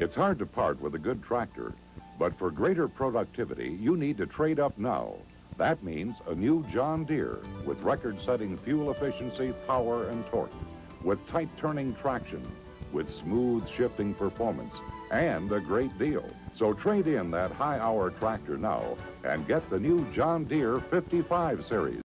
It's hard to part with a good tractor, but for greater productivity, you need to trade up now. That means a new John Deere with record-setting fuel efficiency, power, and torque, with tight-turning traction, with smooth shifting performance, and a great deal. So trade in that high-hour tractor now and get the new John Deere 55 series.